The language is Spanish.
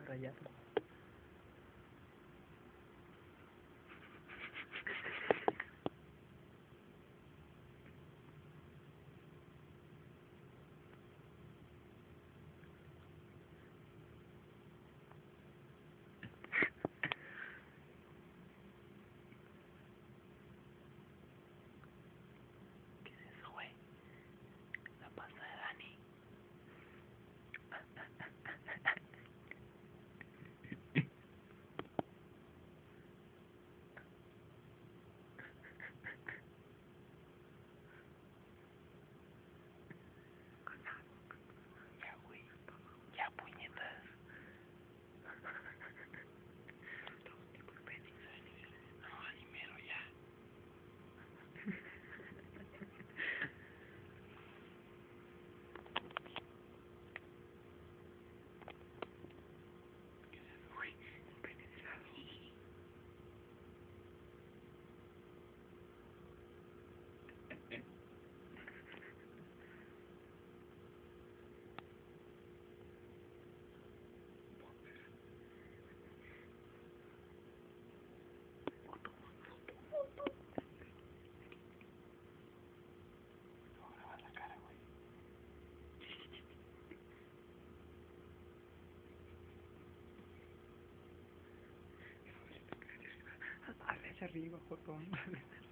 rayado. ¿Qué es eso, güey? La pasta de Dani. Ya, güey. Ya, puñetas. No, animero ya. ¿Qué es eso, güey? Un pene helado. Hazle hacia arriba, jotón.